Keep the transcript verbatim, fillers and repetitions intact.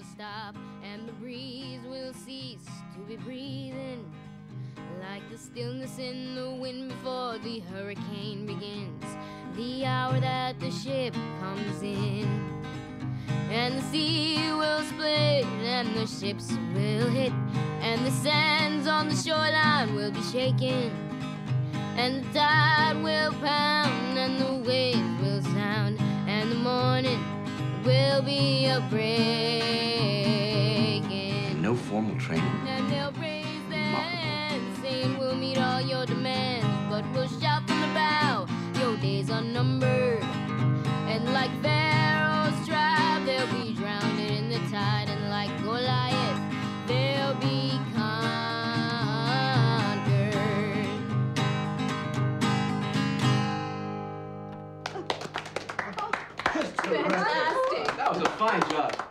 will stop, and the breeze will cease to be breathing, like the stillness in the wind before the hurricane begins. The hour that the ship comes in, and the sea will split, and the ships will hit, and the sands on the shoreline will be shaken, and the tide will pound, and the waves will sound, and the morning will be a breaking. No formal training. And they'll praise and saying we'll meet all your demands, but we'll shout from the bow, your days are numbered. And like Pharaoh's tribe, they'll be drowned in the tide, and like Goliath, they'll be conquered. Fantastic. That was a fine job.